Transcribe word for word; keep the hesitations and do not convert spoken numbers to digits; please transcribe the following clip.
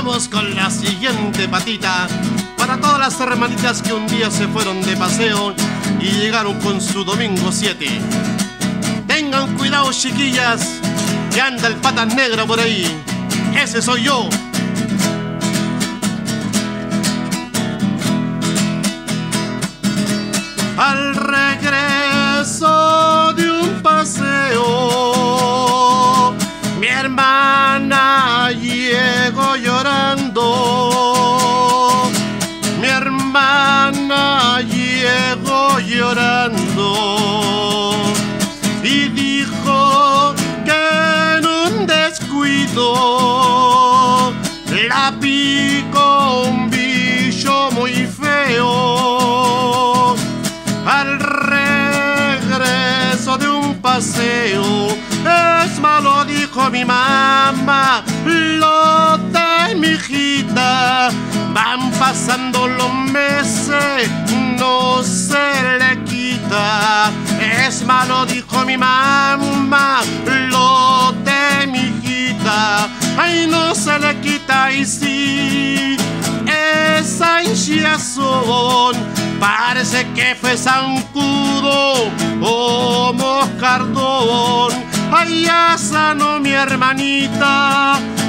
Vamos con la siguiente patita para todas las hermanitas que un día se fueron de paseo y llegaron con su domingo siete. Tengan cuidado, chiquillas, que anda el patas negro por ahí. Ese soy yo. Al regreso de un paseo, mi hermana llegó llorando. Mi hermana llegó llorando y dijo que en un descuido la picó un bicho muy feo. Al regreso de un paseo, es malo, dijo mi mamá, lo de mi hijita. Van pasando los meses, no se le quita. Es malo, dijo mi mamá, lo de mi hijita. Ay, no se le quita. Y sí, esa hinchazón parece que fue zancudo o moscardón. Ay, ya sanó mi hermanita